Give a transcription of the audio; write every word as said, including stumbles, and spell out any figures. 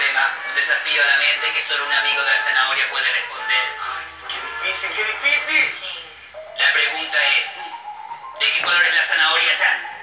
poema, un desafío a la mente que solo un amigo de la zanahoria puede responder. ¡Qué difícil, qué difícil! La pregunta es, ¿de qué color es la zanahoria, Chan?